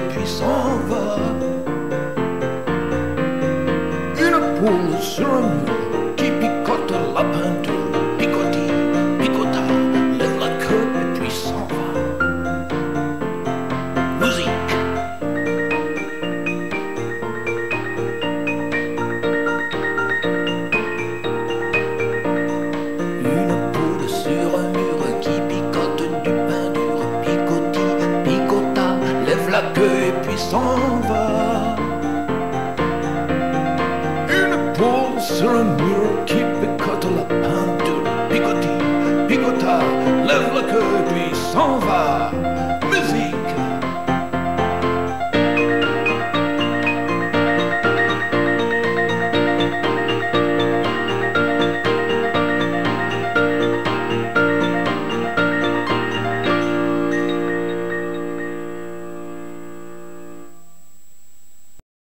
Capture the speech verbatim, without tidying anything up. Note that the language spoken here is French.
puis s'en va. Une poule sur un mur qui picote la peinture, picoti, picota, lève la queue et puis s'en va. Musique. Une poule sur un mur qui picote du pain dur, picoti, picota, lève la queue et puis s'en va. Une poule sur un mur qui picote la peinture, picoti, picota, lève la queue et puis s'en va.